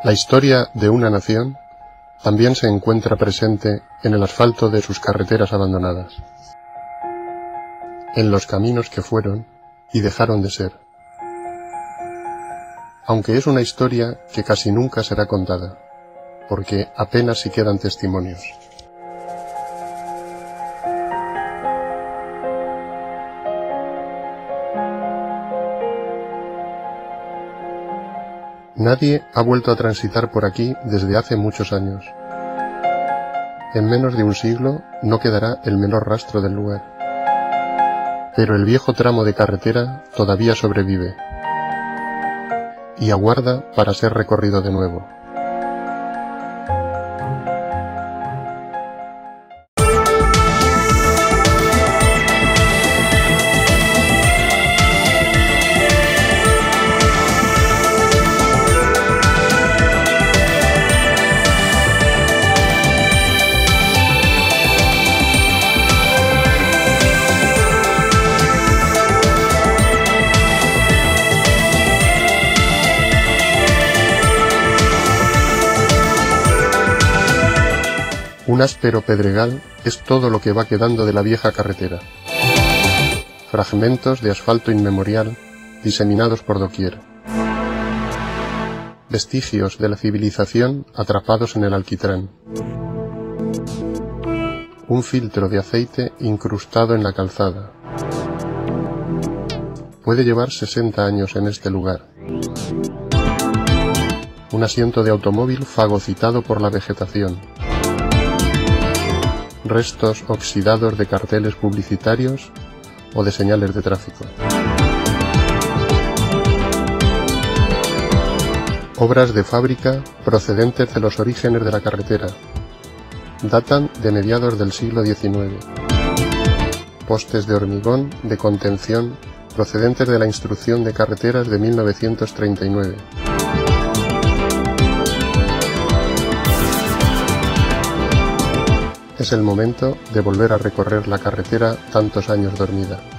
La historia de una nación también se encuentra presente en el asfalto de sus carreteras abandonadas, en los caminos que fueron y dejaron de ser. Aunque es una historia que casi nunca será contada, porque apenas si quedan testimonios. Nadie ha vuelto a transitar por aquí desde hace muchos años. En menos de un siglo no quedará el menor rastro del lugar. Pero el viejo tramo de carretera todavía sobrevive y aguarda para ser recorrido de nuevo. Un áspero pedregal es todo lo que va quedando de la vieja carretera. Fragmentos de asfalto inmemorial diseminados por doquier. Vestigios de la civilización atrapados en el alquitrán. Un filtro de aceite incrustado en la calzada. Puede llevar 60 años en este lugar. Un asiento de automóvil fagocitado por la vegetación. Restos oxidados de carteles publicitarios o de señales de tráfico. Obras de fábrica procedentes de los orígenes de la carretera. Datan de mediados del siglo XIX. Postes de hormigón de contención procedentes de la Instrucción de Carreteras de 1939. Es el momento de volver a recorrer la carretera tantos años dormida.